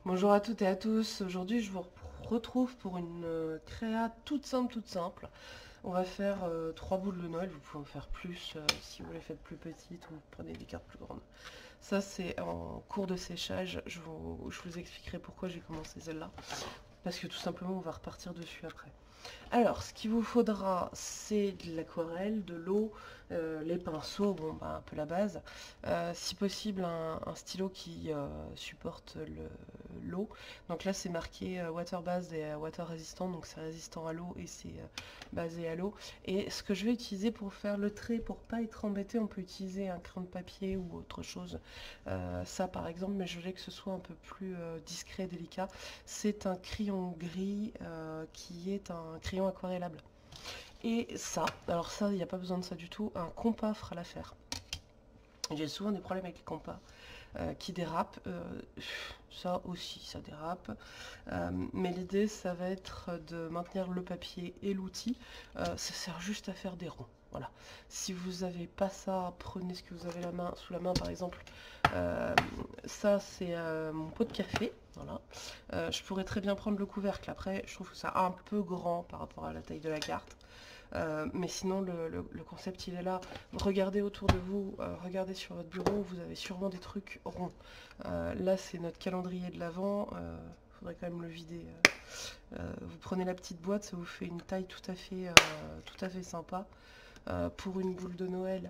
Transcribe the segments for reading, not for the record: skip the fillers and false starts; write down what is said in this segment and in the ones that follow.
Bonjour à toutes et à tous, aujourd'hui je vous retrouve pour une créa toute simple. On va faire 3 boules de Noël, vous pouvez en faire plus si vous les faites plus petites ou vous prenez des cartes plus grandes. Ça c'est en cours de séchage, je vous expliquerai pourquoi j'ai commencé celle-là. Parce que tout simplement on va repartir dessus après. Alors, ce qu'il vous faudra, c'est de l'aquarelle, de l'eau, les pinceaux, bon, bah, un peu la base. Si possible, un stylo qui supporte l'eau. Donc là, c'est marqué water based et water résistant, donc c'est résistant à l'eau et c'est basé à l'eau. Et ce que je vais utiliser pour faire le trait, pour pas être embêté, on peut utiliser un crayon de papier ou autre chose. Ça, par exemple, mais je voulais que ce soit un peu plus discret, délicat. C'est un crayon gris qui est un crayon aquarellable. Et ça, alors ça, il n'y a pas besoin de ça du tout, un compas fera l'affaire. J'ai souvent des problèmes avec les compas qui dérapent. Ça aussi, ça dérape. Mais l'idée, ça va être de maintenir le papier et l'outil. Ça sert juste à faire des ronds. Voilà. Si vous n'avez pas ça, prenez ce que vous avez sous la main, par exemple. Euh, Ça, c'est mon pot de café. Voilà. Je pourrais très bien prendre le couvercle. Après, je trouve que c'est un peu grand par rapport à la taille de la carte. Mais sinon, le concept, il est là. Regardez autour de vous, regardez sur votre bureau, vous avez sûrement des trucs ronds. Là, c'est notre calendrier de l'Avent. Faudrait quand même le vider. Vous prenez la petite boîte, ça vous fait une taille tout à fait sympa. Pour une boule de Noël,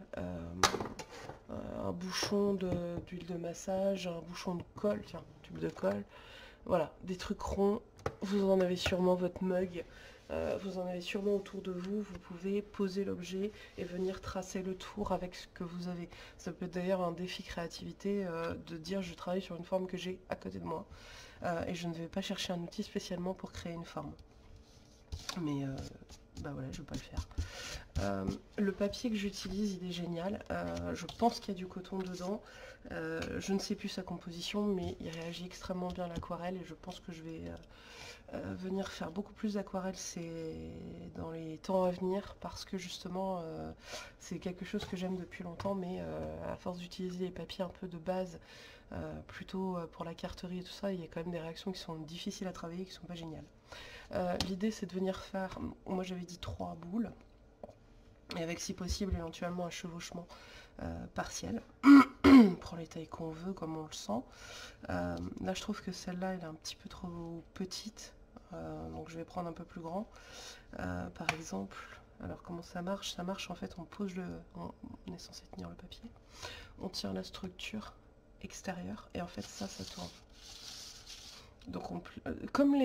un bouchon d'huile de massage, un bouchon de colle, tiens, tube de colle. Voilà, des trucs ronds. Vous en avez sûrement votre mug. Vous en avez sûrement autour de vous. Vous pouvez poser l'objet et venir tracer le tour avec ce que vous avez. Ça peut être d'ailleurs un défi créativité de dire je travaille sur une forme que j'ai à côté de moi. Et je ne vais pas chercher un outil spécialement pour créer une forme. Mais bah voilà, je ne vais pas le faire. Le papier que j'utilise, il est génial. Je pense qu'il y a du coton dedans. Je ne sais plus sa composition, mais il réagit extrêmement bien à l'aquarelle et je pense que je vais venir faire beaucoup plus d'aquarelle dans les temps à venir parce que justement c'est quelque chose que j'aime depuis longtemps, mais à force d'utiliser les papiers un peu de base, plutôt pour la carterie et tout ça, il y a quand même des réactions qui sont difficiles à travailler, qui sont pas géniales. L'idée c'est de venir faire, moi j'avais dit 3 boules, et avec si possible éventuellement un chevauchement partiel. On prend les tailles qu'on veut, comme on le sent. Là je trouve que celle-là elle est un petit peu trop petite, donc je vais prendre un peu plus grand. Par exemple, alors comment ça marche? Ça marche en fait, on est censé tenir le papier, on tire la structure extérieure et en fait ça tourne. Donc comme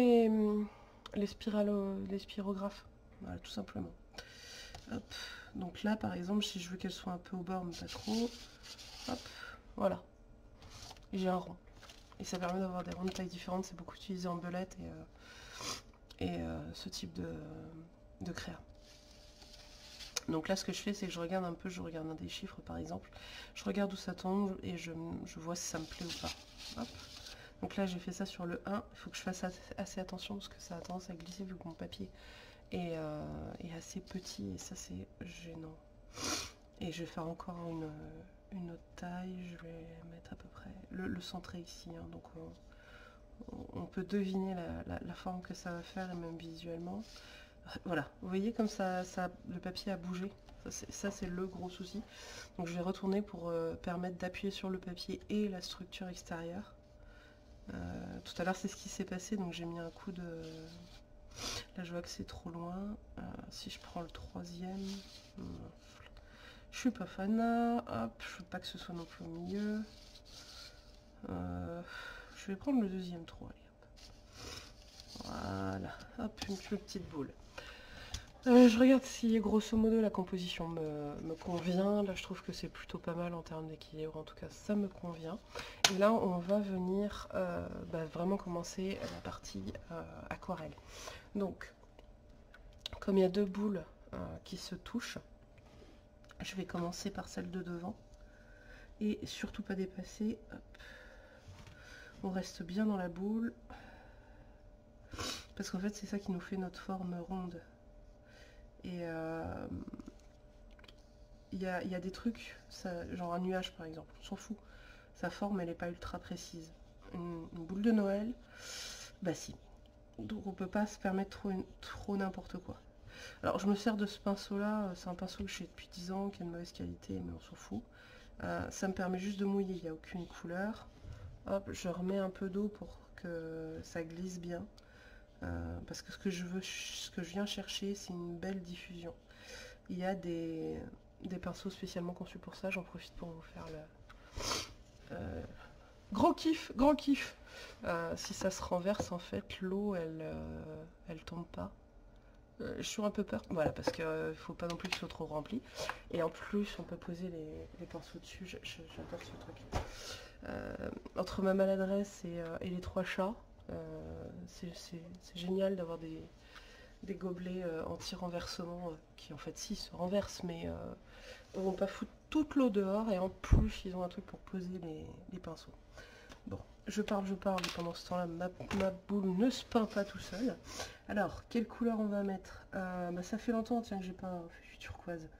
les spirographes, voilà, tout simplement. Hop. Donc là, par exemple, si je veux qu'elle soit un peu au bord, mais pas trop, hop, voilà. Et j'ai un rond. Et ça permet d'avoir des ronds de tailles différentes. C'est beaucoup utilisé en belette et ce type de créa. Donc là, ce que je fais, c'est que je regarde un peu, je regarde un des chiffres, par exemple. Je regarde où ça tombe et je vois si ça me plaît ou pas. Hop. Donc là, j'ai fait ça sur le 1. Il faut que je fasse assez attention parce que ça a tendance à glisser vu que mon papier est assez petit et ça, c'est gênant. Et je vais faire encore une autre taille, je vais mettre à peu près le centré ici, hein, donc on peut deviner la forme que ça va faire et même visuellement. Voilà, vous voyez comme le papier a bougé, ça c'est le gros souci. Donc je vais retourner pour permettre d'appuyer sur le papier et la structure extérieure. Tout à l'heure c'est ce qui s'est passé, donc j'ai mis un coup de... Là je vois que c'est trop loin. Si je prends le troisième... Je suis pas fan. Hop, je veux pas que ce soit non plus au milieu. Je vais prendre le deuxième trou. Allez, hop. Voilà. Hop, une plus petite boule. Je regarde si grosso modo la composition me convient. Là, je trouve que c'est plutôt pas mal en termes d'équilibre. En tout cas, ça me convient. Et là, on va venir vraiment commencer la partie aquarelle. Donc, comme il y a 2 boules qui se touchent, je vais commencer par celle de devant. Et surtout pas dépasser. Hop. On reste bien dans la boule. Parce qu'en fait, c'est ça qui nous fait notre forme ronde. Et il y a des trucs, genre un nuage par exemple, on s'en fout. Sa forme, elle n'est pas ultra précise. une boule de Noël, bah si. Donc on peut pas se permettre trop n'importe quoi. Alors je me sers de ce pinceau là, c'est un pinceau que j'ai depuis 10 ans, qui est de mauvaise qualité, mais on s'en fout. Ça me permet juste de mouiller, il n'y a aucune couleur. Hop, je remets un peu d'eau pour que ça glisse bien. Parce que ce que je viens chercher, c'est une belle diffusion. Il y a des pinceaux spécialement conçus pour ça, j'en profite pour vous faire le... gros kiff, gros kiff. Si ça se renverse, en fait, l'eau, elle tombe pas. Je suis un peu peur, voilà, parce que faut pas non plus que ce soit trop rempli. Et en plus, on peut poser les pinceaux dessus, j'adore ce truc. Entre ma maladresse et les 3 chats, c'est génial d'avoir des gobelets anti-renversement qui en fait si se renversent, mais ne vont pas foutre toute l'eau dehors, et en plus ils ont un truc pour poser les pinceaux. Bon, je parle, et pendant ce temps-là, ma boule ne se peint pas tout seul. Alors, quelle couleur on va mettre? Bah, ça fait longtemps, tiens, que j'ai pas fait du turquoise.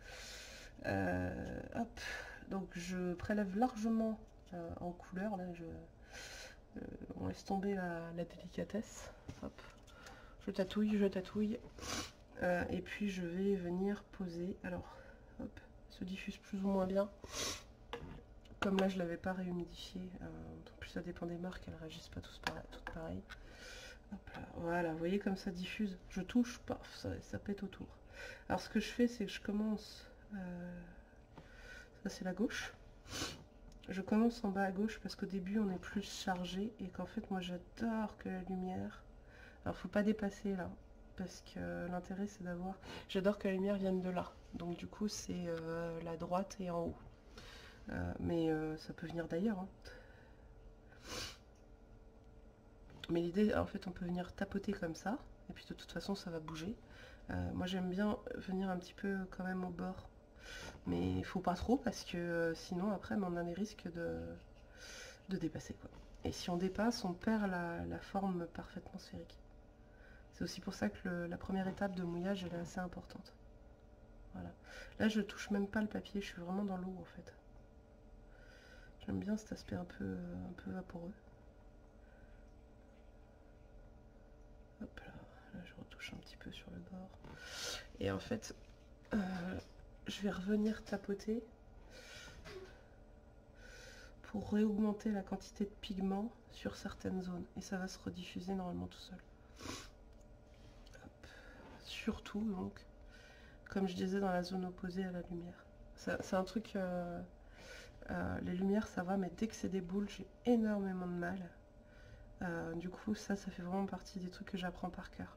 Hop, donc je prélève largement en couleur, là, on laisse tomber la délicatesse. Hop, je tatouille. Et puis je vais venir poser, alors, hop, se diffuse plus ou moins bien. Comme là je l'avais pas réhumidifié, en plus ça dépend des marques, elles réagissent pas toutes pareilles. Hop là, voilà, vous voyez comme ça diffuse, je touche, paf, ça pète autour. Alors ce que je fais, c'est que je commence, ça c'est la gauche, je commence en bas à gauche parce qu'au début on est plus chargé et qu'en fait moi j'adore que la lumière, alors faut pas dépasser là, parce que l'intérêt c'est d'avoir, j'adore que la lumière vienne de là, donc du coup c'est la droite et en haut. Mais ça peut venir d'ailleurs. Hein. Mais l'idée, en fait, on peut venir tapoter comme ça, et puis de toute façon, ça va bouger. Moi, j'aime bien venir un petit peu quand même au bord, mais il faut pas trop, parce que sinon, après, on a des risques de dépasser, quoi. Et si on dépasse, on perd la forme parfaitement sphérique. C'est aussi pour ça que la première étape de mouillage, elle est assez importante. Voilà. Là, je touche même pas le papier, je suis vraiment dans l'eau, en fait. J'aime bien cet aspect un peu vaporeux. Hop là, là je retouche un petit peu sur le bord. Et en fait, je vais revenir tapoter pour réaugmenter la quantité de pigments sur certaines zones. Et ça va se rediffuser normalement tout seul. Hop. Surtout donc, comme je disais, dans la zone opposée à la lumière. C'est un truc... les lumières ça va, mais dès que c'est des boules, j'ai énormément de mal. Du coup, ça fait vraiment partie des trucs que j'apprends par cœur.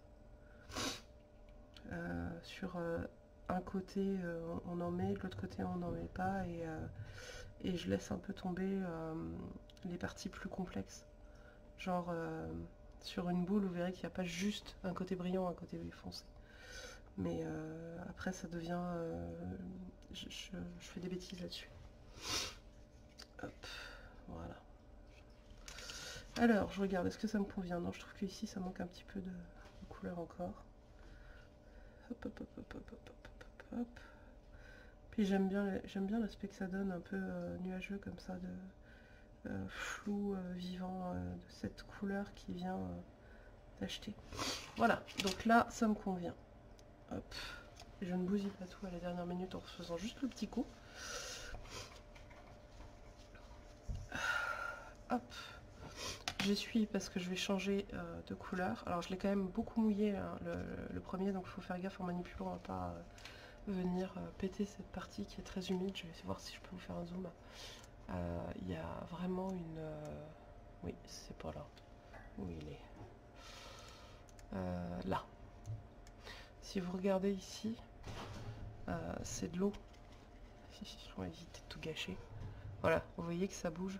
Sur un côté, on en met, de l'autre côté, on n'en met pas, et je laisse un peu tomber les parties plus complexes. Genre, sur une boule, vous verrez qu'il n'y a pas juste un côté brillant, un côté foncé. Mais après, ça devient... je fais des bêtises là-dessus. Hop, voilà. Alors, je regarde, est-ce que ça me convient? Non, je trouve qu'ici, ça manque un petit peu de couleur encore. Hop, hop, hop, hop, hop, hop, hop, hop. Puis j'aime bien l'aspect que ça donne, un peu nuageux comme ça, de flou, vivant, de cette couleur qui vient d'acheter. Voilà, donc là, ça me convient. Hop, et je ne bousille pas tout à la dernière minute en faisant juste le petit coup. Hop. J'essuie parce que je vais changer de couleur. Alors je l'ai quand même beaucoup mouillé hein, le premier, donc il faut faire gaffe en manipulant, on va pas venir péter cette partie qui est très humide. Je vais essayer de voir si je peux vous faire un zoom. Il y a vraiment une... Oui, c'est pas là. Où il est là. Si vous regardez ici, c'est de l'eau. On va éviter de tout gâcher. Voilà, vous voyez que ça bouge.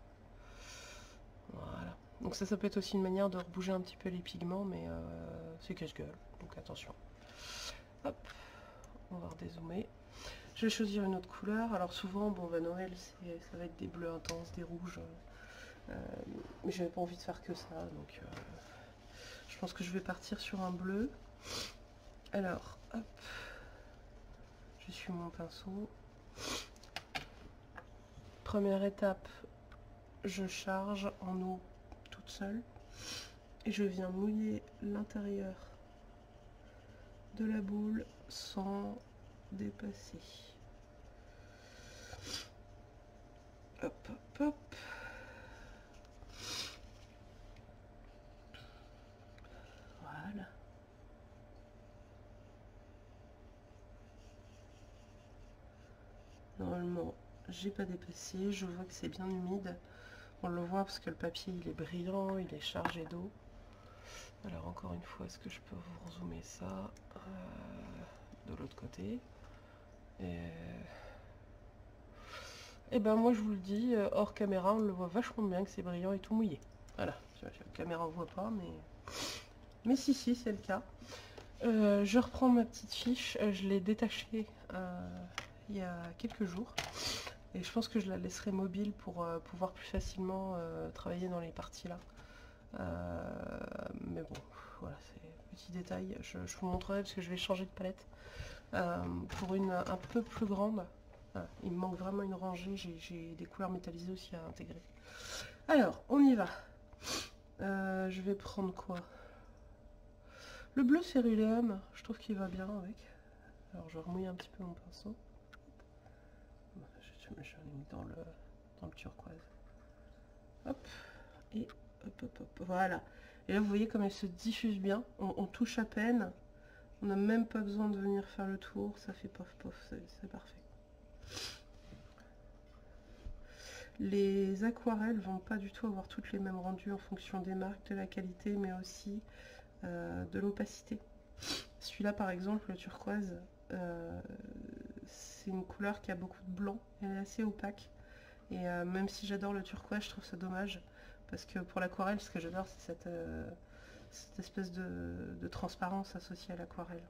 Voilà. Donc ça peut être aussi une manière de rebouger un petit peu les pigments, mais c'est casse-gueule, donc attention. Hop, on va redézoomer. Je vais choisir une autre couleur. Alors souvent, bon, bah, Noël, ça va être des bleus intenses, des rouges. Mais j'avais pas envie de faire que ça, donc je pense que je vais partir sur un bleu. Alors, hop, je suis mon pinceau. Première étape, je charge en eau toute seule. Et je viens mouiller l'intérieur de la boule sans dépasser. Hop, hop, hop. Voilà. Normalement, j'ai pas dépassé. Je vois que c'est bien humide. On le voit parce que le papier il est brillant, il est chargé d'eau. Alors encore une fois, est-ce que je peux vous zoomer ça de l'autre côté? Et ben moi je vous le dis, hors caméra, on le voit vachement bien que c'est brillant et tout mouillé. Voilà, la caméra ne voit pas, mais si, c'est le cas. Je reprends ma petite fiche, je l'ai détachée il y a quelques jours. Et je pense que je la laisserai mobile pour pouvoir plus facilement travailler dans les parties là. Mais bon, voilà, c'est petit détail. Je vous montrerai parce que je vais changer de palette pour une un peu plus grande. Voilà, il me manque vraiment une rangée, j'ai des couleurs métallisées aussi à intégrer. Alors, on y va. Je vais prendre quoi? Le bleu céruléum, je trouve qu'il va bien avec. Alors je vais remouiller un petit peu mon pinceau. Je l'ai mis dans le turquoise. Hop, et hop, hop, hop, voilà. Et là vous voyez comme elle se diffuse bien, on touche à peine. On n'a même pas besoin de venir faire le tour, ça fait pof pof, c'est parfait. Les aquarelles vont pas du tout avoir toutes les mêmes rendus en fonction des marques, de la qualité, mais aussi de l'opacité. Celui-là par exemple, le turquoise, c'est une couleur qui a beaucoup de blanc, elle est assez opaque. Et même si j'adore le turquoise, je trouve ça dommage. Parce que pour l'aquarelle, ce que j'adore, c'est cette espèce de transparence associée à l'aquarelle.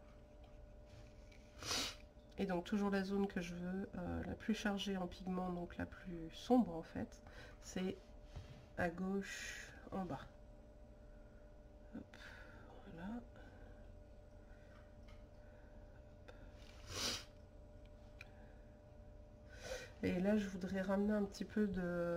Et donc toujours la zone que je veux, la plus chargée en pigment, donc la plus sombre en fait, c'est à gauche en bas. Hop, voilà. Et là je voudrais ramener un petit peu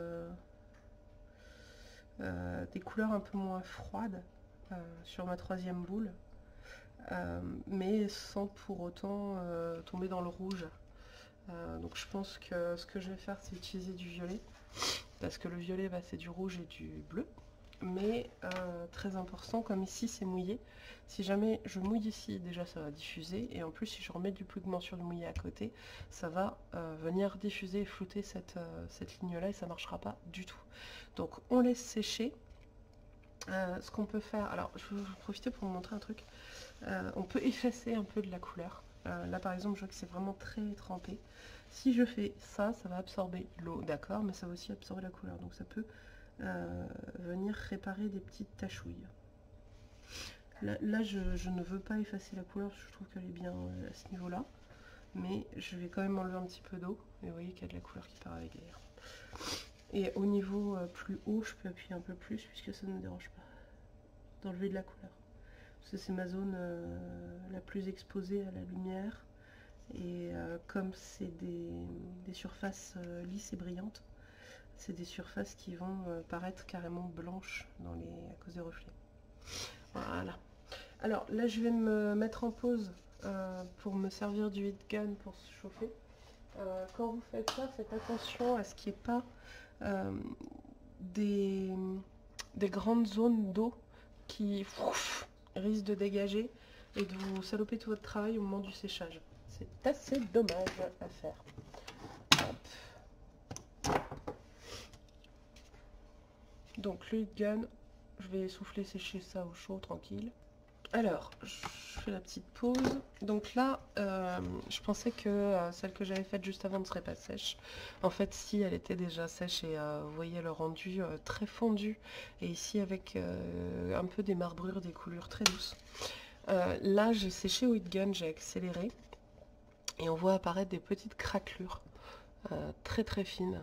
des couleurs un peu moins froides sur ma troisième boule. Mais sans pour autant tomber dans le rouge. Donc je pense que ce que je vais faire, c'est utiliser du violet, parce que le violet, bah, c'est du rouge et du bleu. Mais très important, comme ici c'est mouillé, si jamais je mouille ici, déjà ça va diffuser, et en plus si je remets du pigment sur le mouillé à côté, ça va venir diffuser et flouter cette ligne là, et ça marchera pas du tout. Donc on laisse sécher. Ce qu'on peut faire, alors je vais vous profiter pour vous montrer un truc. On peut effacer un peu de la couleur. Là par exemple je vois que c'est vraiment très trempé. Si je fais ça, ça va absorber l'eau, d'accord, mais ça va aussi absorber la couleur, donc ça peut venir réparer des petites tachouilles. Là je ne veux pas effacer la couleur parce que je trouve qu'elle est bien à ce niveau là, mais je vais quand même enlever un petit peu d'eau, et vous voyez qu'il y a de la couleur qui part avec derrière. Et au niveau plus haut, je peux appuyer un peu plus puisque ça ne me dérange pas d'enlever de la couleur. Parce que c'est ma zone la plus exposée à la lumière. Et comme c'est des surfaces lisses et brillantes, c'est des surfaces qui vont paraître carrément blanches à cause des reflets. Voilà. Alors là, je vais me mettre en pause pour me servir du heat gun pour se chauffer. Quand vous faites ça, faites attention à ce qu'il n'y ait pas des grandes zones d'eau qui risquent de dégager et de vous saloper tout votre travail au moment du séchage. C'est assez dommage à faire. Hop. Donc le heat gun, je vais souffler sécher ça au chaud, tranquille. Alors, je fais la petite pause. Donc là, je pensais que celle que j'avais faite juste avant ne serait pas sèche. En fait, si, elle était déjà sèche et vous voyez le rendu très fondu. Et ici, avec un peu des marbrures, des coulures très douces. Là, j'ai séché au heat gun, j'ai accéléré. Et on voit apparaître des petites craquelures très très fines.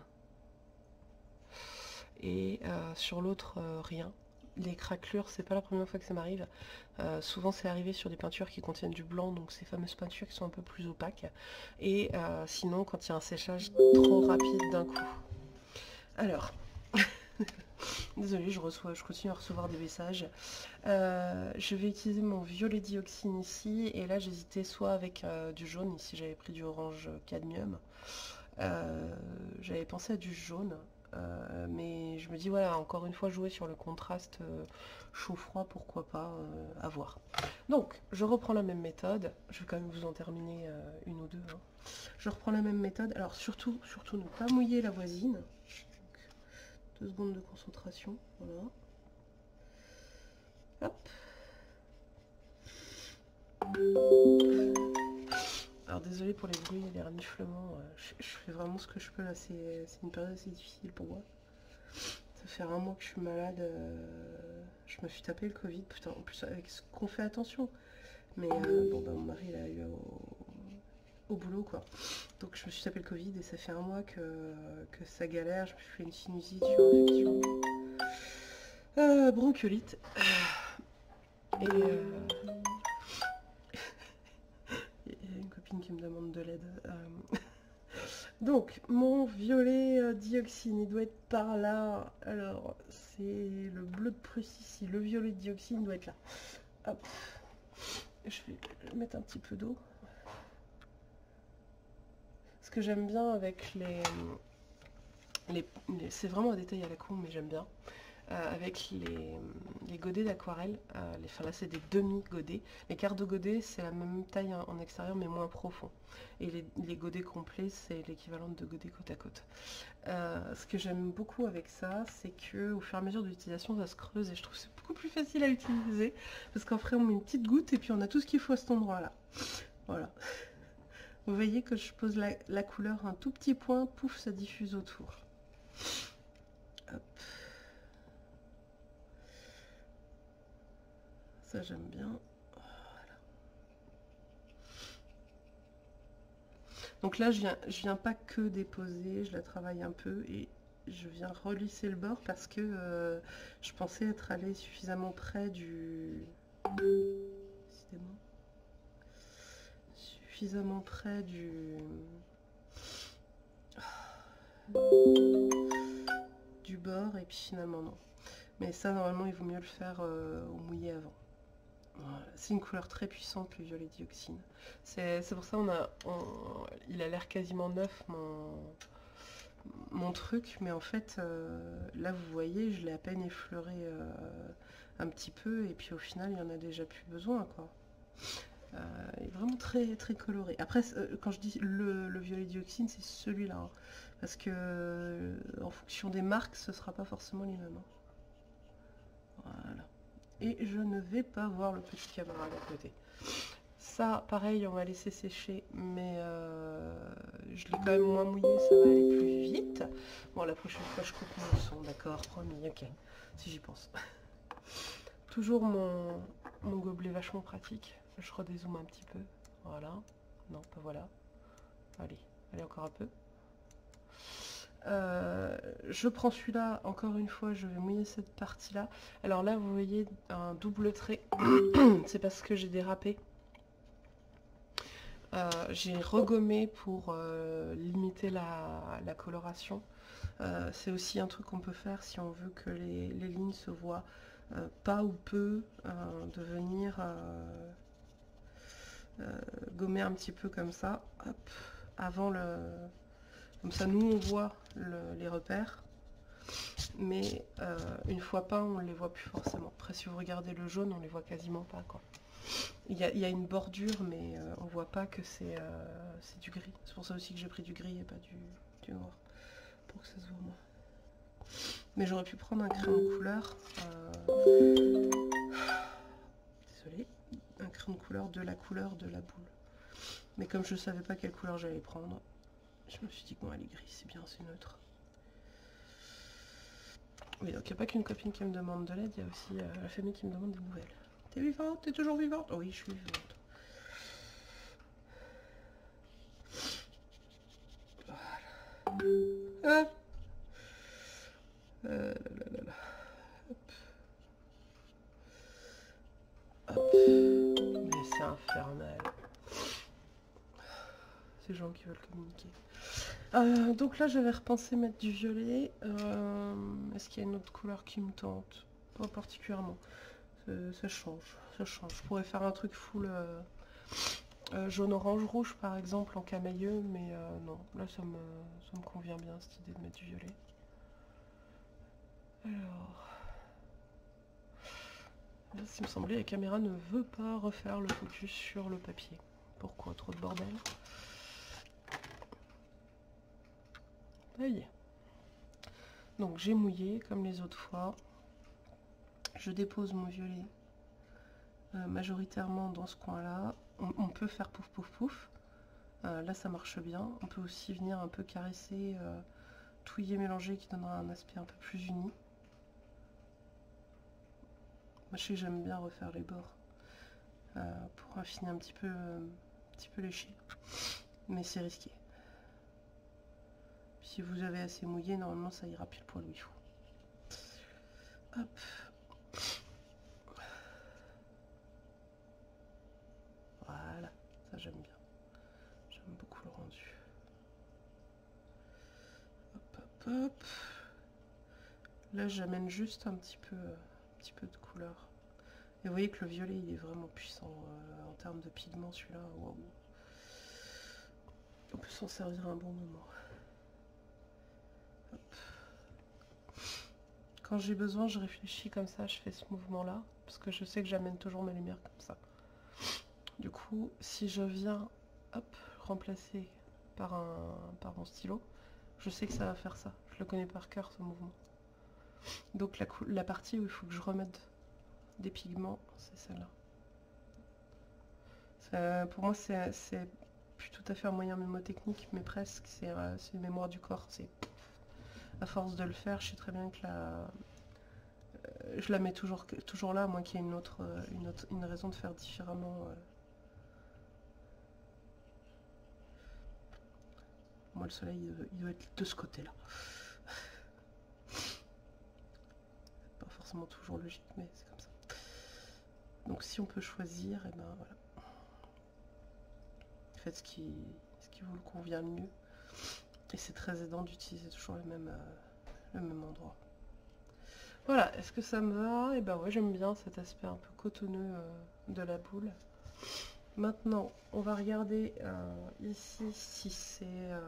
Et sur l'autre, rien. Les craquelures, c'est pas la première fois que ça m'arrive. Souvent c'est arrivé sur des peintures qui contiennent du blanc, donc ces fameuses peintures qui sont un peu plus opaques. Et sinon quand il y a un séchage trop rapide d'un coup. Alors, Désolée, je continue à recevoir des messages. Je vais utiliser mon violet dioxine ici, et là j'hésitais soit avec du jaune, ici j'avais pris du orange cadmium. J'avais pensé à du jaune, mais je me dis voilà, encore une fois jouer sur le contraste chaud-froid, pourquoi pas, à voir. Donc, je reprends la même méthode, je vais quand même vous en terminer une ou deux, hein. Je reprends la même méthode, alors surtout ne pas mouiller la voisine. Donc, 2 secondes de concentration, voilà. Hop. Alors désolé pour les bruits et les reniflements, je fais vraiment ce que je peux là, c'est une période assez difficile pour moi. Ça fait un mois que je suis malade, je me suis tapé le Covid, putain, en plus avec ce qu'on fait attention. Mais bon bah mon mari il a eu au boulot quoi. Donc je me suis tapé le Covid et ça fait un mois que ça galère, je me suis fait une sinusite, infection, bronchiolite. Et il y a une copine qui me demande de l'aide. Donc, mon violet dioxine, il doit être par là. Alors, c'est le bleu de Prusse ici. Le violet dioxine doit être là. Hop. Je vais mettre un petit peu d'eau. Ce que j'aime bien avec c'est vraiment un détail à la con, mais j'aime bien. Avec les godets d'aquarelle, enfin là c'est des demi-godets. Les quarts de godets c'est la même taille en extérieur mais moins profond. Et les godets complets c'est l'équivalent de godets côte à côte. Ce que j'aime beaucoup avec ça, c'est que au fur et à mesure de l'utilisation ça se creuse et je trouve que c'est beaucoup plus facile à utiliser. Parce qu'après on met une petite goutte et puis on a tout ce qu'il faut à cet endroit là. Voilà. Vous voyez que je pose la couleur un tout petit point, pouf, ça diffuse autour. Hop. Ça j'aime bien. Voilà. Donc là je viens pas que déposer, je la travaille un peu et je viens relisser le bord parce que je pensais être allée suffisamment près suffisamment près du bord et puis finalement non. Mais ça normalement il vaut mieux le faire au mouillé avant. Voilà. C'est une couleur très puissante le violet dioxine. C'est pour ça il a l'air quasiment neuf mon truc, mais en fait là vous voyez je l'ai à peine effleuré un petit peu et puis au final il n'y en a déjà plus besoin quoi. Il est vraiment très très coloré. Après quand je dis le violet dioxine c'est celui-là, hein, parce que en fonction des marques ce sera pas forcément les mêmes, hein. Voilà. Et je ne vais pas voir le petit camarade à côté. Ça, pareil, on va laisser sécher, mais je l'ai quand même moins mouillé, ça va aller plus vite. Bon, la prochaine fois, je coupe mon son, d'accord, promis, ok, si j'y pense. Toujours mon gobelet vachement pratique. Je redézoome un petit peu, voilà. Non, pas voilà. Allez, encore un peu. Je prends celui-là, encore une fois, je vais mouiller cette partie-là. Alors là, vous voyez un double trait, c'est parce que j'ai dérapé. J'ai regommé pour limiter la coloration. C'est aussi un truc qu'on peut faire si on veut que les lignes se voient pas ou peu, de venir gommer un petit peu comme ça, hop, avant le... Comme ça, nous, on voit les repères, mais une fois peints, on ne les voit plus forcément. Après, si vous regardez le jaune, on les voit quasiment pas, quoi. Il y a une bordure, mais on voit pas que c'est du gris. C'est pour ça aussi que j'ai pris du gris et pas du noir, pour que ça se voit moins. Mais j'aurais pu prendre un crayon de couleur. Désolée. Un crayon de couleur de la boule. Mais comme je ne savais pas quelle couleur j'allais prendre, je me suis dit que bon, elle est grise, c'est bien, c'est neutre. Oui, donc il n'y a pas qu'une copine qui me demande de l'aide, il y a aussi la famille qui me demande des nouvelles. T'es vivante? T'es toujours vivante? Oh oui, je suis vivante. Voilà. Hop. Là. Hop. Hop. Mais c'est infernal. Ces gens qui veulent communiquer. Donc là, je vais repenser mettre du violet. Est-ce qu'il y a une autre couleur qui me tente? Pas particulièrement. Ça change, ça change. Je pourrais faire un truc full jaune, orange, rouge par exemple en camailleux, mais non, là ça me convient bien cette idée de mettre du violet. Alors, là, il me semblait la caméra ne veut pas refaire le focus sur le papier. Pourquoi? Trop de bordel. Ça y est. Donc j'ai mouillé comme les autres fois. Je dépose mon violet majoritairement dans ce coin-là. On peut faire pouf pouf pouf. Là ça marche bien. On peut aussi venir un peu caresser, touiller, mélanger qui donnera un aspect un peu plus uni. Moi je sais que j'aime bien refaire les bords pour affiner un petit peu léché. Mais c'est risqué. Si vous avez assez mouillé, normalement ça ira pile poil où il faut. Hop. Voilà, ça j'aime bien. J'aime beaucoup le rendu. Hop, hop, hop. Là j'amène juste un petit peu de couleur. Et vous voyez que le violet il est vraiment puissant en termes de pigment, celui-là. Wow. On peut s'en servir un bon moment. Hop. Quand j'ai besoin, je réfléchis comme ça, je fais ce mouvement-là, parce que je sais que j'amène toujours ma lumière comme ça. Du coup, si je viens, hop, remplacer par mon stylo, je sais que ça va faire ça. Je le connais par cœur, ce mouvement. Donc la partie où il faut que je remette des pigments, c'est celle-là. Pour moi, c'est plus tout à fait un moyen mémotechnique, mais presque. C'est une mémoire du corps. À force de le faire, je sais très bien que je la mets toujours là, à moins qu'il y ait une raison de faire différemment. Moi, le soleil, il doit être de ce côté-là. Pas forcément toujours logique, mais c'est comme ça. Donc, si on peut choisir, et ben voilà. Faites ce qui vous le convient le mieux. Et c'est très aidant d'utiliser toujours le même endroit. Voilà, est-ce que ça me va? Et ben ouais, j'aime bien cet aspect un peu cotonneux de la boule. Maintenant, on va regarder ici si c'est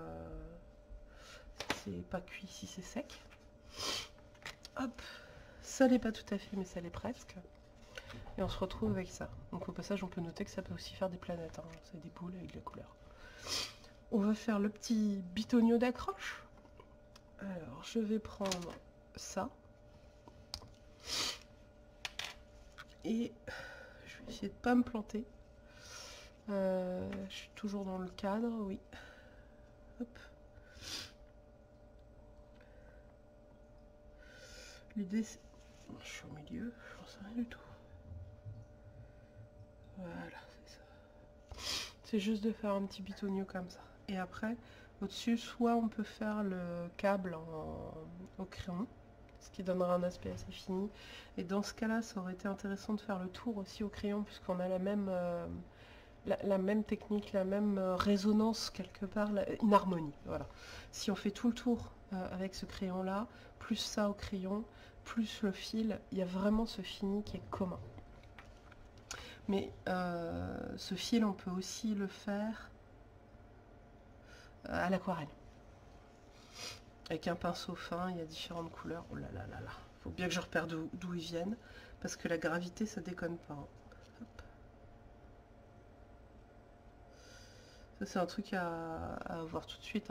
pas cuit, si c'est sec. Hop, ça l'est pas tout à fait, mais ça l'est presque. Et on se retrouve avec ça. Donc au passage, on peut noter que ça peut aussi faire des planètes. Hein. C'est des boules avec de la couleur. On va faire le petit bitonio d'accroche. Alors, je vais prendre ça. Et je vais essayer de pas me planter. Je suis toujours dans le cadre, oui. Hop. L'idée, c'est... Je suis au milieu, j'en sais rien du tout. Voilà, c'est ça. C'est juste de faire un petit bitonio comme ça. Et après, au-dessus, soit on peut faire le câble au crayon, ce qui donnera un aspect assez fini. Et dans ce cas-là, ça aurait été intéressant de faire le tour aussi au crayon, puisqu'on a la même technique, la même résonance quelque part, une harmonie. Voilà. Si on fait tout le tour avec ce crayon-là, plus ça au crayon, plus le fil, il y a vraiment ce fini qui est commun. Mais ce fil, on peut aussi le faire à l'aquarelle. Avec un pinceau fin, il y a différentes couleurs. Oh là là là là. Faut bien que je repère d'où ils viennent. Parce que la gravité, ça déconne pas. Hein. Hop. Ça, c'est un truc à avoir tout de suite.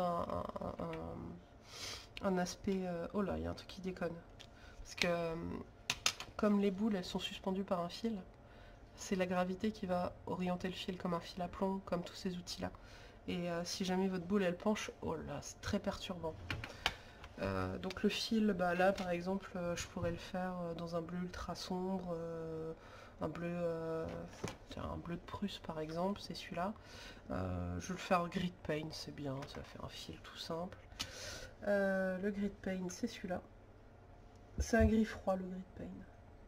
Un aspect... oh là, il y a un truc qui déconne. Parce que comme les boules, elles sont suspendues par un fil, c'est la gravité qui va orienter le fil comme un fil à plomb, comme tous ces outils-là. Et si jamais votre boule, elle penche, oh là, c'est très perturbant. Donc le fil, bah là par exemple, je pourrais le faire dans un bleu ultra sombre, un bleu de Prusse par exemple, c'est celui-là. Je vais le faire gris de paint, c'est bien, ça fait un fil tout simple. Le gris de paint, c'est celui-là. C'est un gris froid, le gris de paint.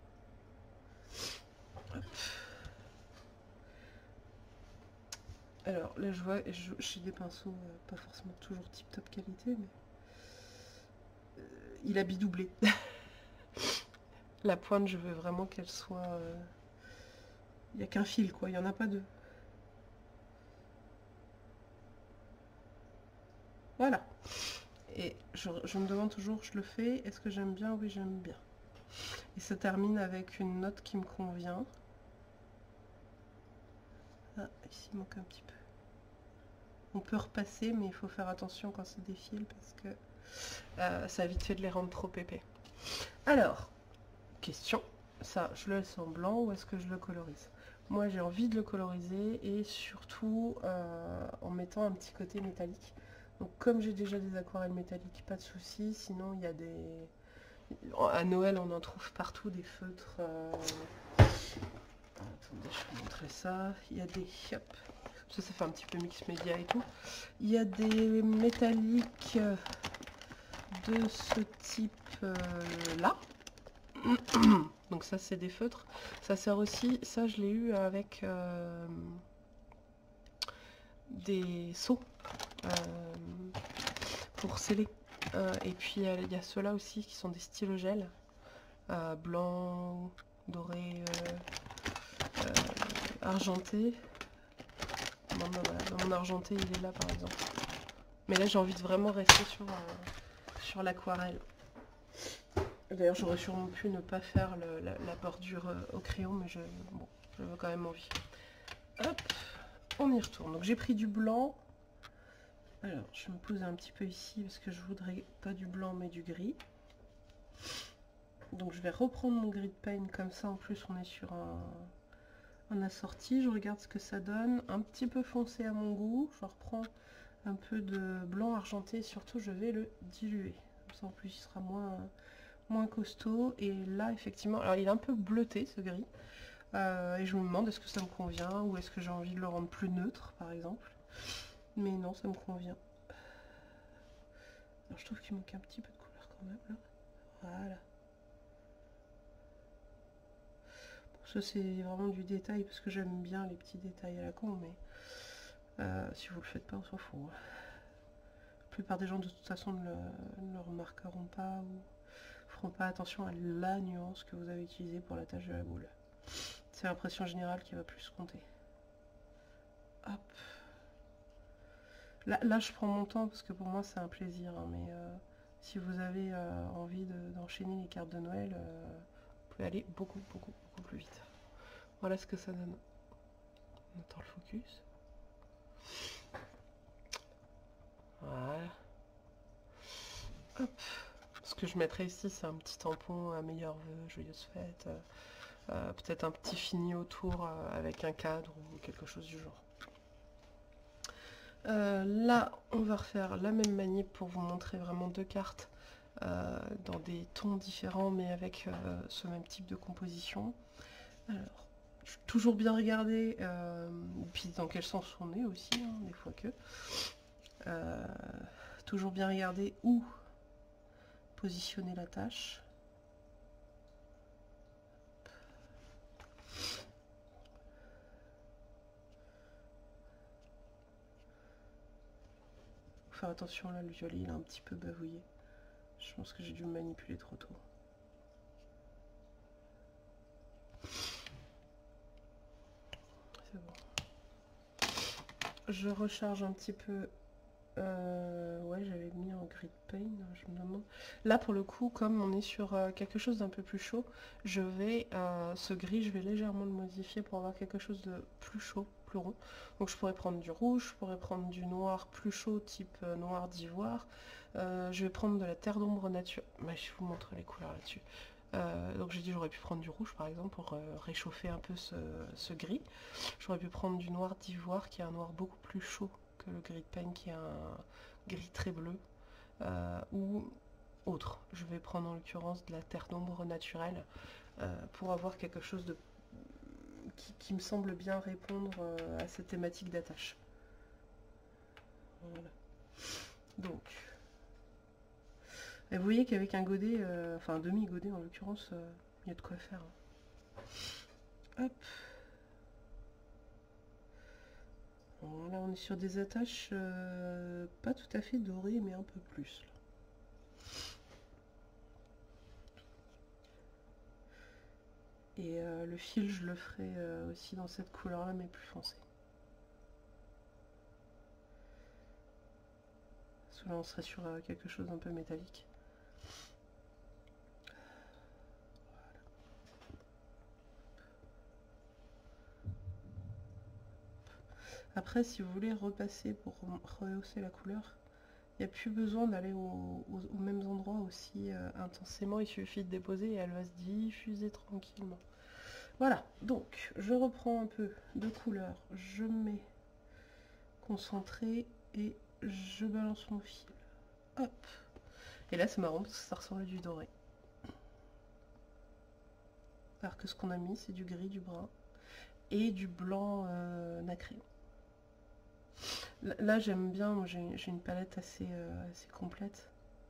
Hop. Alors là je vois, j'ai des pinceaux pas forcément toujours tip top qualité, mais il a bidoublé. La pointe, je veux vraiment qu'elle soit... Il n'y a qu'un fil, quoi. Il n'y en a pas deux. Voilà. Et je me demande toujours, je le fais, est-ce que j'aime bien? Oui, j'aime bien. Et ça termine avec une note qui me convient. Ah, ici il manque un petit peu. On peut repasser, mais il faut faire attention quand ça défile parce que ça a vite fait de les rendre trop épais. Alors, question, ça je le laisse en blanc ou est-ce que je le colorise? Moi j'ai envie de le coloriser et surtout en mettant un petit côté métallique. Donc comme j'ai déjà des aquarelles métalliques, pas de souci. Sinon il y a des... À Noël on en trouve partout des feutres... Attendez, je vais vous montrer ça. Il y a des... Hop. Ça fait un petit peu mix média et tout. Il y a des métalliques de ce type là. Donc ça c'est des feutres. Ça sert aussi, ça je l'ai eu avec des seaux pour sceller. Et puis il y a ceux-là aussi qui sont des stylogels. Blanc, doré, argenté. Bon, ben voilà, dans mon argenté il est là par exemple. Mais là j'ai envie de vraiment rester sur l'aquarelle. D'ailleurs j'aurais sûrement pu ne pas faire la bordure au crayon, mais bon, j'avais quand même envie. Hop, on y retourne. Donc j'ai pris du blanc. Alors je vais me poser un petit peu ici parce que je voudrais pas du blanc mais du gris. Donc je vais reprendre mon gris de paint comme ça. En plus on est sur un assorti. Je regarde ce que ça donne. Un petit peu foncé à mon goût. Je reprends un peu de blanc argenté. Surtout je vais le diluer. Comme ça en plus il sera moins costaud. Et là effectivement, alors il est un peu bleuté ce gris. Et je me demande est-ce que ça me convient ou est-ce que j'ai envie de le rendre plus neutre par exemple. Mais non, ça me convient. Alors je trouve qu'il manque un petit peu de couleur quand même là. Voilà. Ça c'est vraiment du détail parce que j'aime bien les petits détails à la con, mais si vous le faites pas on s'en fout. La plupart des gens de toute façon ne le remarqueront pas ou feront pas attention à la nuance que vous avez utilisée pour la tâche de la boule. C'est l'impression générale qui va plus compter. Hop. Là je prends mon temps parce que pour moi c'est un plaisir, hein, mais si vous avez envie d'enchaîner les cartes de Noël, vous pouvez aller beaucoup plus vite. Voilà ce que ça donne. On attend le focus. Voilà. Hop. Ce que je mettrai ici, c'est un petit tampon, un meilleur vœu, joyeuse fête. Peut-être un petit fini autour avec un cadre ou quelque chose du genre. Là, on va refaire la même manip pour vous montrer vraiment deux cartes dans des tons différents, mais avec ce même type de composition. Alors, toujours bien regarder, puis dans quel sens on est aussi, hein, des fois que. Toujours bien regarder où positionner la tâche. Faut faire attention là, le violet il est un petit peu bavouillé. Je pense que j'ai dû le manipuler trop tôt. C'est bon. Je recharge un petit peu. Ouais, j'avais mis en gris de paint, je me demande. Là, pour le coup, comme on est sur quelque chose d'un peu plus chaud, je vais, ce gris, je vais légèrement le modifier pour avoir quelque chose de plus chaud, plus rond. Donc je pourrais prendre du rouge, je pourrais prendre du noir plus chaud, type noir d'ivoire. Je vais prendre de la terre d'ombre naturelle. Bah, je vais vous montrer les couleurs là-dessus. Donc j'ai dit j'aurais pu prendre du rouge par exemple pour réchauffer un peu ce gris. J'aurais pu prendre du noir d'ivoire qui est un noir beaucoup plus chaud que le gris de paint qui est un gris très bleu. Ou autre. Je vais prendre en l'occurrence de la terre d'ombre naturelle pour avoir quelque chose de qui me semble bien répondre à cette thématique d'attache. Voilà. Donc... Et vous voyez qu'avec un godet, enfin un demi-godet en l'occurrence, il y a de quoi faire. Hop. Bon, là on est sur des attaches pas tout à fait dorées, mais un peu plus. Là. Et le fil, je le ferai aussi dans cette couleur-là, mais plus foncée. Parce que là, on serait sur quelque chose d'un peu métallique. Après, si vous voulez repasser pour rehausser la couleur, il n'y a plus besoin d'aller aux mêmes endroits aussi intensément. Il suffit de déposer et elle va se diffuser tranquillement. Voilà, donc je reprends un peu de couleur, je mets concentré et je balance mon fil. Hop. Et là c'est marrant parce que ça ressemble à du doré. Alors que ce qu'on a mis c'est du gris, du brun et du blanc nacré. Là j'aime bien, j'ai une palette assez complète.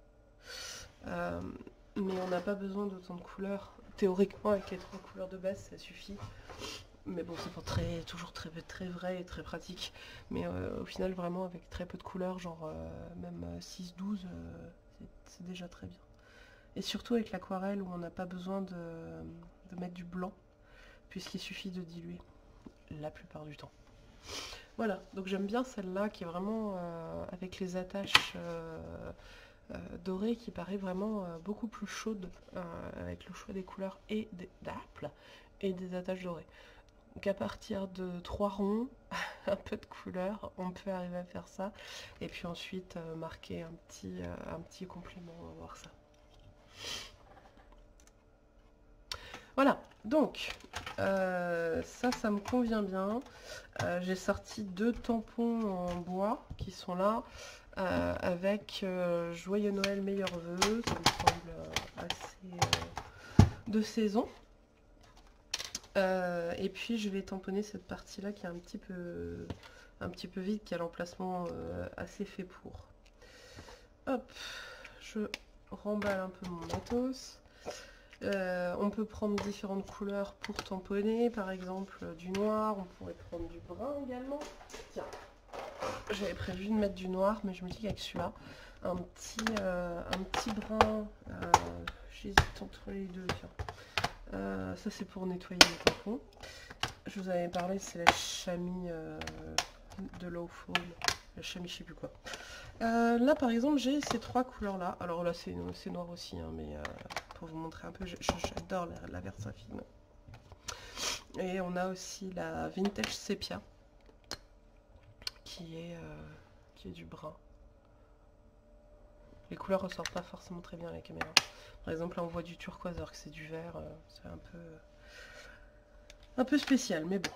Mais on n'a pas besoin d'autant de couleurs. Théoriquement avec les 3 couleurs de base ça suffit. Mais bon c'est pas toujours très vrai et très pratique. Mais au final vraiment avec très peu de couleurs, genre même 6-12, c'est déjà très bien. Et surtout avec l'aquarelle où on n'a pas besoin de mettre du blanc, puisqu'il suffit de diluer la plupart du temps. Voilà, donc j'aime bien celle-là qui est vraiment avec les attaches dorées qui paraît vraiment beaucoup plus chaude avec le choix des couleurs et des attaches dorées. Donc à partir de 3 ronds, un peu de couleur, on peut arriver à faire ça. Et puis ensuite marquer un petit complément, on va voir ça. Voilà, donc ça me convient bien. J'ai sorti 2 tampons en bois qui sont là avec Joyeux Noël, meilleurs vœux. Ça me semble assez de saison. Et puis je vais tamponner cette partie là qui est un petit peu vide, qui a l'emplacement assez fait pour. Hop, je remballe un peu mon matos. On peut prendre différentes couleurs pour tamponner, par exemple du noir, on pourrait prendre du brun également. Tiens, j'avais prévu de mettre du noir, mais je me dis qu'avec celui-là, un petit brun, j'hésite entre les deux, tiens. Ça c'est pour nettoyer les tampons. Je vous avais parlé, c'est la Chamy de Low Foam, la Chamy je sais plus quoi. Là par exemple j'ai ces 3 couleurs là, alors là c'est noir aussi, hein, mais pour vous montrer un peu, j'adore la Versafine. Et on a aussi la Vintage Sepia qui est du brun. Les couleurs ressortent pas forcément très bien à la caméra. Par exemple là on voit du turquoise alors que c'est du vert, c'est un peu spécial, mais bon.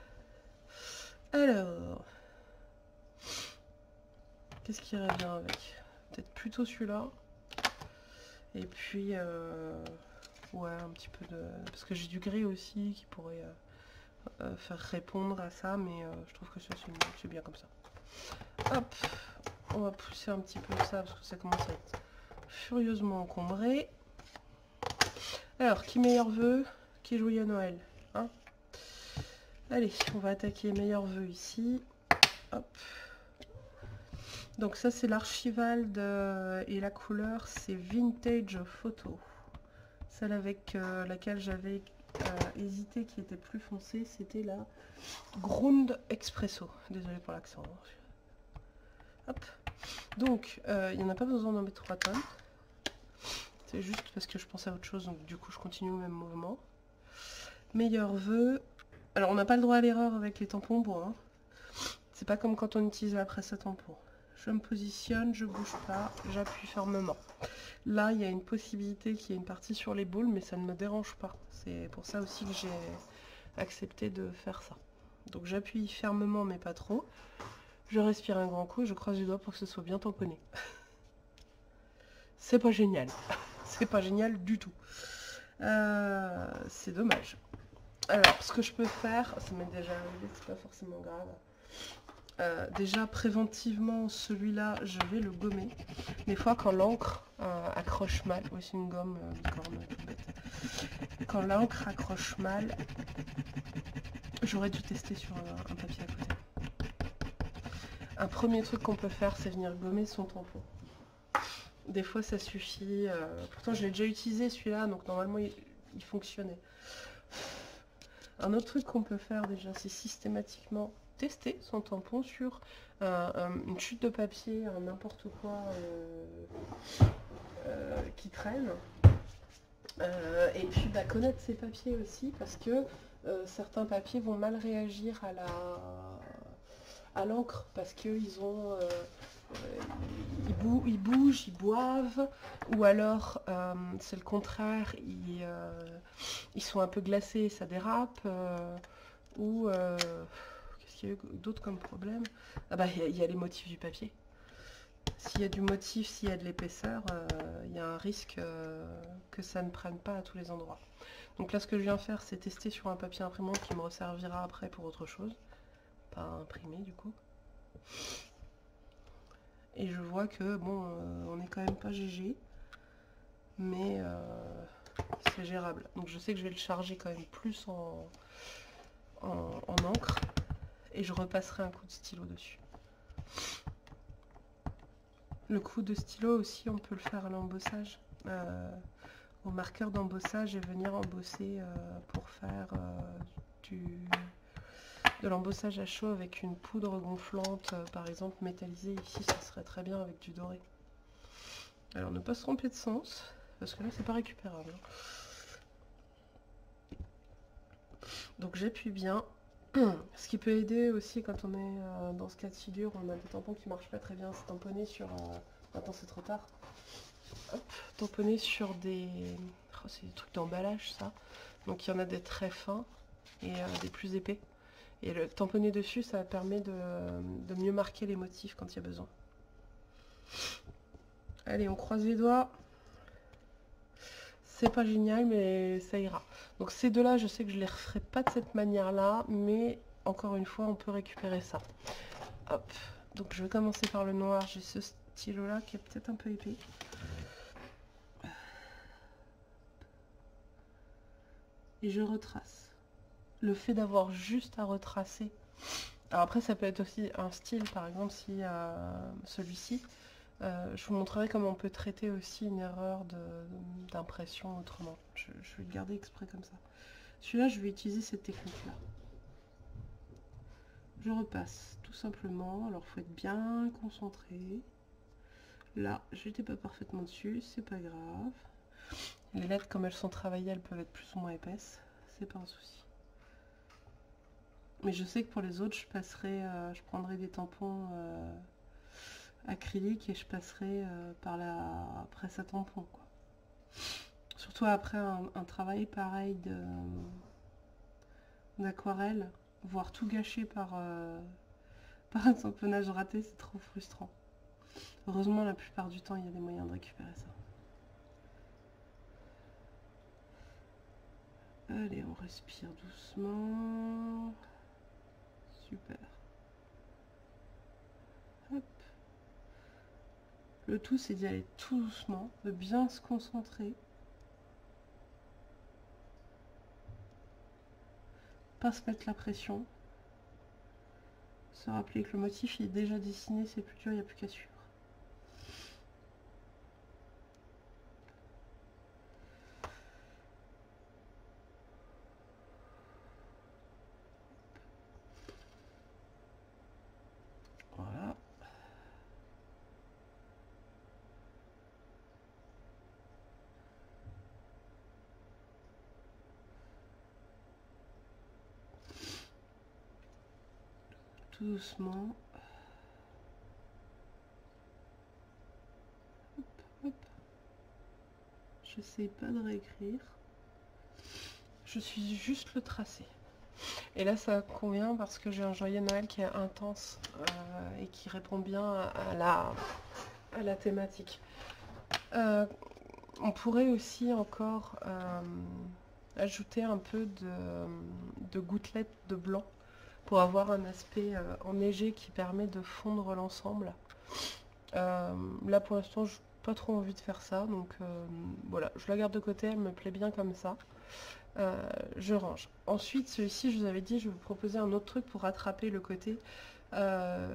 Alors, qu'est-ce qui irait bien avec? Peut-être plutôt celui-là. Et puis, ouais, un petit peu de... Parce que j'ai du gris aussi qui pourrait faire répondre à ça, mais je trouve que ça c'est bien comme ça. Hop, on va pousser un petit peu ça parce que ça commence à être furieusement encombré. Alors, qui meilleur vœu, qui joyeux Noël, hein? Allez, on va attaquer meilleurs vœux ici. Hop. Donc ça c'est l'archival et la couleur c'est Vintage Photo. Celle avec laquelle j'avais hésité qui était plus foncée, c'était la Grund Expresso. Désolée pour l'accent. Hop. Donc il n'y en a pas besoin d'en mettre 3 tonnes. C'est juste parce que je pensais à autre chose, donc du coup je continue le même mouvement. Meilleur vœu. Alors on n'a pas le droit à l'erreur avec les tampons bois. Hein. C'est pas comme quand on utilise la presse à tampons. Je me positionne, je bouge pas, j'appuie fermement. Là, il y a une possibilité qu'il y ait une partie sur les boules, mais ça ne me dérange pas. C'est pour ça aussi que j'ai accepté de faire ça. Donc j'appuie fermement, mais pas trop. Je respire un grand coup et je croise les doigts pour que ce soit bien tamponné. C'est pas génial. C'est pas génial du tout. C'est dommage. Alors, ce que je peux faire, ça m'est déjà arrivé, c'est pas forcément grave. Déjà préventivement celui-là je vais le gommer. Des fois quand l'encre accroche mal, oui c'est une gomme bicorne toute bête. Quand l'encre accroche mal, j'aurais dû tester sur un papier à côté. Un premier truc qu'on peut faire c'est venir gommer son tampon. Des fois ça suffit, pourtant je l'ai déjà utilisé celui-là donc normalement il fonctionnait. Un autre truc qu'on peut faire déjà, c'est systématiquement tester son tampon sur une chute de papier, n'importe quoi qui traîne. Et puis connaître ses papiers aussi, parce que certains papiers vont mal réagir à l'encre, parce qu'ils ont ils bougent, ils boivent, ou alors c'est le contraire, ils sont un peu glacés et ça dérape, ou qu'est-ce qu'il y a eu d'autre comme problème? Ah bah il y a les motifs du papier. S'il y a du motif, s'il y a de l'épaisseur, il y a un risque que ça ne prenne pas à tous les endroits. Donc là ce que je viens faire, c'est tester sur un papier imprimant qui me resservira après pour autre chose, pas imprimer du coup. Et je vois que bon, on n'est quand même pas GG, mais c'est gérable. Donc je sais que je vais le charger quand même plus en encre, et je repasserai un coup de stylo dessus. Le coup de stylo aussi, on peut le faire à l'embossage, au marqueur d'embossage, et venir embosser pour faire de l'embossage à chaud avec une poudre gonflante, par exemple métallisée. Ici, ça serait très bien avec du doré. Alors, ne pas se tromper de sens, parce que là, c'est pas récupérable. Donc, j'appuie bien. Ce qui peut aider aussi quand on est dans ce cas de figure, on a des tampons qui marchent pas très bien, c'est tamponner sur... Attends, c'est trop tard. Hop, tamponner sur des... Oh, c'est des trucs d'emballage, ça. Donc, il y en a des très fins et des plus épais. Et le tamponner dessus, ça permet de mieux marquer les motifs quand il y a besoin. Allez, on croise les doigts. C'est pas génial, mais ça ira. Donc ces deux-là, je sais que je les referai pas de cette manière-là, mais encore une fois, on peut récupérer ça. Hop. Donc je vais commencer par le noir. J'ai ce stylo-là qui est peut-être un peu épais. Et je retrace. Le fait d'avoir juste à retracer. Alors après, ça peut être aussi un style, par exemple, si celui-ci, je vous montrerai comment on peut traiter aussi une erreur d'impression autrement. Je vais le garder exprès comme ça. Celui-là, je vais utiliser cette technique-là. Je repasse tout simplement. Alors, il faut être bien concentré. Là, je n'étais pas parfaitement dessus, c'est pas grave. Les lettres, comme elles sont travaillées, elles peuvent être plus ou moins épaisses. C'est pas un souci. Mais je sais que pour les autres, je prendrai des tampons acryliques et je passerai par la presse à tampons, quoi. Surtout après un travail pareil d'aquarelle, voir tout gâché par un tamponnage raté, c'est trop frustrant. Heureusement, la plupart du temps, il y a des moyens de récupérer ça. Allez, on respire doucement. Super. Hop. Le tout, c'est d'y aller tout doucement, de bien se concentrer. Pas se mettre la pression. Se rappeler que le motif il est déjà dessiné, c'est plus dur, il n'y a plus qu'à suivre. Voilà. Tout doucement. Hop, hop. J'essaie pas de réécrire. Je suis juste le tracé. Et là, ça convient parce que j'ai un joyeux Noël qui est intense et qui répond bien à la thématique. On pourrait aussi encore ajouter un peu de gouttelettes de blanc pour avoir un aspect enneigé qui permet de fondre l'ensemble. Là, pour l'instant, je n'ai pas trop envie de faire ça, donc voilà, je la garde de côté, elle me plaît bien comme ça. Je range. Ensuite, celui-ci, je vous avais dit, je vais vous proposer un autre truc pour rattraper le côté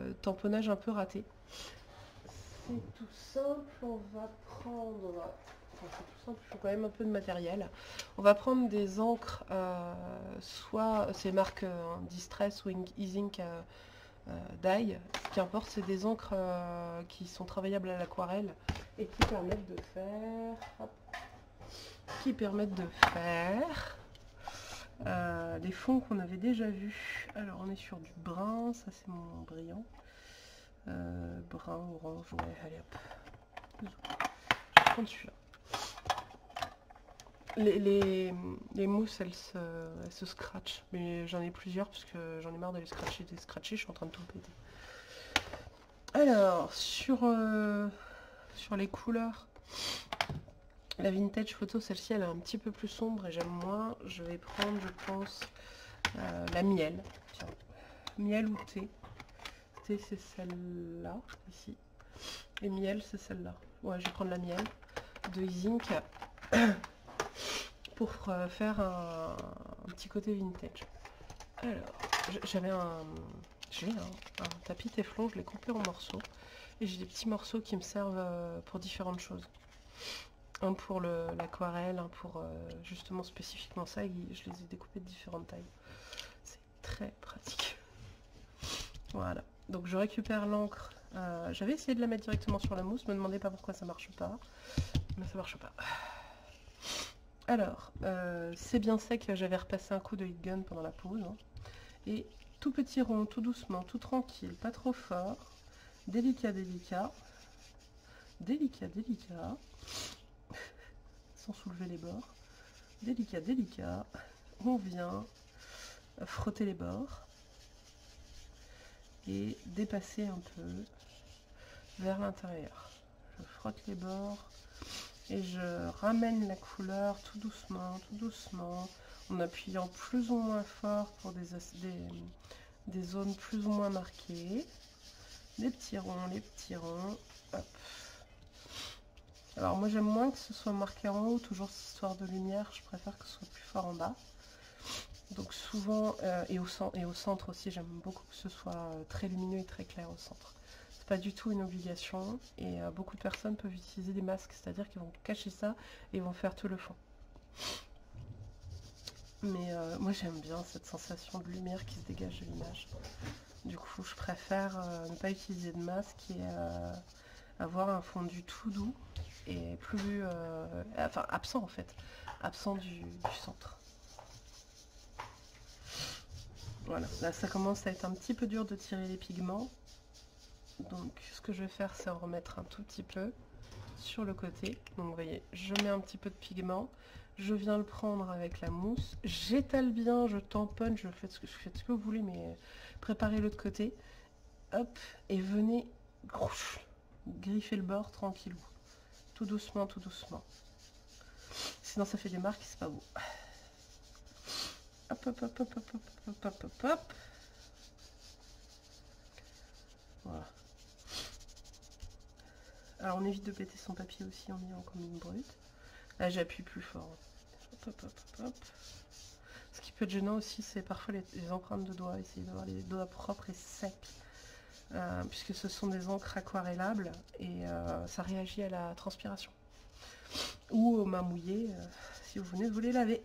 tamponnage un peu raté. C'est tout simple, on va prendre c'est tout simple, il faut quand même un peu de matériel. On va prendre des encres, soit ces marques Distress ou Easink Dye. Ce qui importe, c'est des encres qui sont travaillables à l'aquarelle et qui permettent de faire... hop, qui permettent de faire les fonds qu'on avait déjà vus. Alors on est sur du brun, ça c'est mon brillant. Brun, orange, ouais, allez hop. Je vais prendre celui-là. Les mousses, elles se scratchent, mais j'en ai plusieurs parce que j'en ai marre de les scratcher, je suis en train de tout péter. Alors, sur les couleurs, la vintage photo, celle-ci, elle est un petit peu plus sombre et j'aime moins. Je vais prendre, je pense, la miel. Tiens, miel ou thé. Thé, c'est celle-là, ici. Et miel, c'est celle-là. Ouais, je vais prendre la miel de Easink pour faire un petit côté vintage. Alors, j'ai un tapis téflon, je l'ai coupé en morceaux. Et j'ai des petits morceaux qui me servent pour différentes choses. Un pour l'aquarelle, un pour justement spécifiquement ça. Et je les ai découpés de différentes tailles. C'est très pratique. Voilà. Donc je récupère l'encre. J'avais essayé de la mettre directement sur la mousse. Me demandez pas pourquoi ça marche pas. Mais ça marche pas. Alors, c'est bien sec. J'avais repassé un coup de heat gun pendant la pause. Hein. Et tout petit rond, tout doucement, tout tranquille, pas trop fort. Délicat, délicat. Délicat, délicat. Sans soulever les bords. Délicat, délicat. On vient frotter les bords. Et dépasser un peu vers l'intérieur. Je frotte les bords. Et je ramène la couleur tout doucement, en appuyant plus ou moins fort pour des zones plus ou moins marquées. Les petits ronds, les petits ronds. Hop. Alors moi j'aime moins que ce soit marqué en haut, toujours cette histoire de lumière, je préfère que ce soit plus fort en bas. Donc souvent, et au centre aussi, j'aime beaucoup que ce soit très lumineux et très clair au centre. C'est pas du tout une obligation, et beaucoup de personnes peuvent utiliser des masques, c'est-à-dire qu'ils vont cacher ça et vont faire tout le fond. Mais moi j'aime bien cette sensation de lumière qui se dégage de l'image. Du coup je préfère ne pas utiliser de masque et avoir un fondu tout doux et plus... enfin absent en fait, absent du centre. Voilà, là ça commence à être un petit peu dur de tirer les pigments. Donc ce que je vais faire, c'est en remettre un tout petit peu sur le côté. Donc vous voyez, je mets un petit peu de pigment, je viens le prendre avec la mousse, j'étale bien, je tamponne, je fais ce que vous voulez, mais préparez l'autre côté. Hop, et venez griffer le bord tranquillou. Tout doucement, tout doucement. Sinon ça fait des marques, c'est pas beau. Hop, hop, hop, hop, hop, hop, hop, hop, hop. Voilà. Alors on évite de péter son papier aussi en ayant comme une brute. Là j'appuie plus fort. Hop, hop, hop, hop. Ce qui peut être gênant aussi, c'est parfois les empreintes de doigts. Essayez d'avoir les doigts propres et secs. Puisque ce sont des encres aquarellables et ça réagit à la transpiration. Ou aux mains mouillées, si vous venez de vous les laver.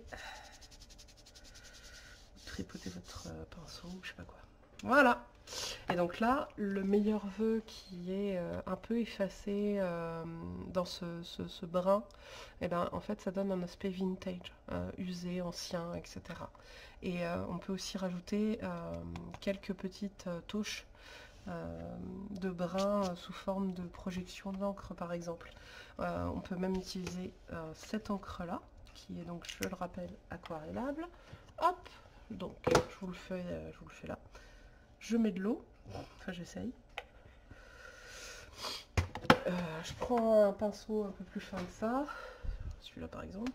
Tripoter votre pinceau, je sais pas quoi. Voilà. Et donc là, le meilleur vœu qui est un peu effacé dans ce brun, et ben, en fait ça donne un aspect vintage, usé, ancien, etc. Et on peut aussi rajouter quelques petites touches de brun sous forme de projection d'encre par exemple. On peut même utiliser cette encre là, qui est donc, je le rappelle, aquarellable. Hop, donc je vous le fais là. Je mets de l'eau, enfin j'essaye. Je prends un pinceau un peu plus fin que ça, celui-là par exemple.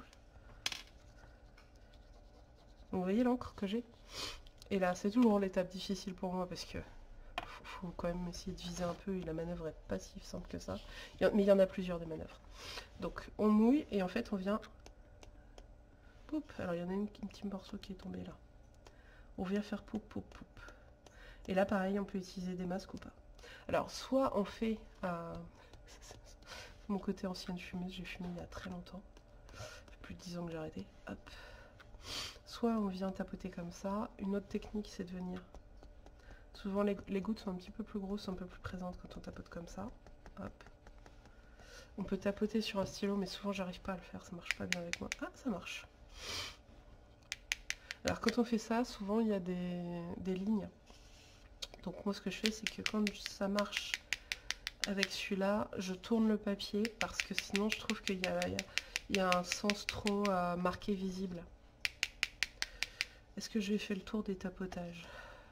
Donc, vous voyez l'encre que j'ai. Et là c'est toujours l'étape difficile pour moi parce que faut quand même essayer de viser un peu et la manœuvre est pas si simple que ça. Mais il y en a plusieurs des manœuvres. Donc on mouille et en fait on vient... Poup. Alors il y en a un petit morceau qui est tombé là. On vient faire poup poup poup. Et là pareil on peut utiliser des masques ou pas. Alors soit on fait... Mon côté ancienne fumeuse, j'ai fumé il y a très longtemps. Ça fait plus de 10 ans que j'ai arrêté. Hop. Soit on vient tapoter comme ça. Une autre technique, c'est de venir... Souvent les gouttes sont un petit peu plus grosses, un peu plus présentes quand on tapote comme ça. Hop. On peut tapoter sur un stylo, mais souvent j'arrive pas à le faire, ça marche pas bien avec moi. Ah, ça marche. Alors quand on fait ça, souvent il y a des lignes. Donc moi ce que je fais, c'est que quand ça marche avec celui-là, je tourne le papier parce que sinon je trouve qu'il y a un sens trop marqué, visible. Est-ce que j'ai fait le tour des tapotages?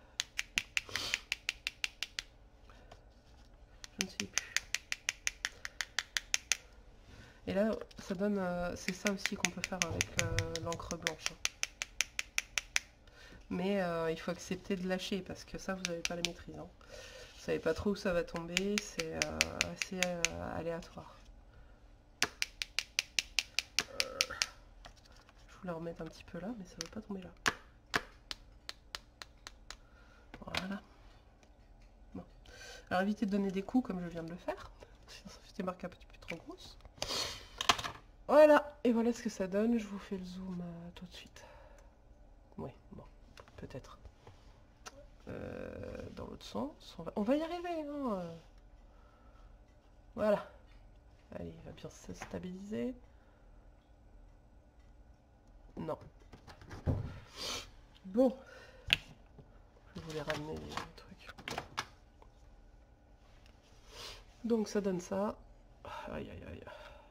Je ne sais plus. Et là, ça donne... c'est ça aussi qu'on peut faire avec l'encre blanche. Mais il faut accepter de lâcher parce que ça, vous n'avez pas la maîtrise. Hein. Vous savez pas trop où ça va tomber, c'est assez aléatoire. Je voulais en remettre un petit peu là, mais ça ne veut pas tomber là. Voilà. Bon. Alors évitez de donner des coups comme je viens de le faire. Sinon ça fait des marques un petit peu trop grosses. Voilà, et voilà ce que ça donne. Je vous fais le zoom tout de suite. Oui, bon, peut-être. Dans l'autre sens. On va y arriver. Hein. Voilà. Allez, il va bien se stabiliser. Non. Bon. Je voulais ramener les trucs. Donc ça donne ça. Aïe aïe aïe.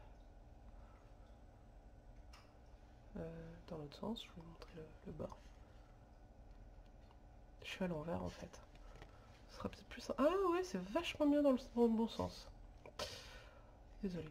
Dans l'autre sens, je vais vous montrer le bas. Je suis à l'envers en fait. Ce sera peut-être plus simple. Ah ouais, c'est vachement mieux dans le bon sens. Désolée.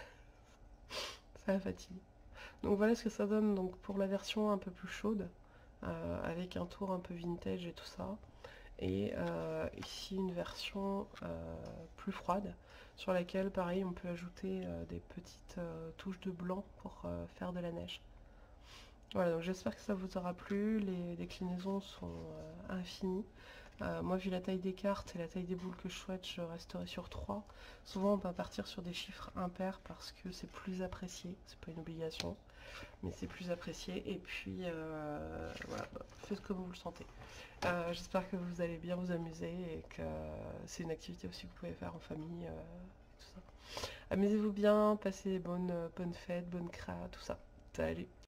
Ça fatigue. Donc voilà ce que ça donne donc pour la version un peu plus chaude, avec un tour un peu vintage et tout ça. Et ici une version plus froide, sur laquelle pareil on peut ajouter des petites touches de blanc pour faire de la neige. Voilà, donc j'espère que ça vous aura plu. Les déclinaisons sont infinies. Moi, vu la taille des cartes et la taille des boules que je souhaite, je resterai sur 3. Souvent, on va partir sur des chiffres impairs parce que c'est plus apprécié. C'est pas une obligation, mais c'est plus apprécié. Et puis, voilà, bah, faites comme vous le sentez. J'espère que vous allez bien vous amuser et que c'est une activité aussi que vous pouvez faire en famille. Tout ça. Amusez-vous bien, passez bonnes fêtes, bonnes créas, tout ça. Salut!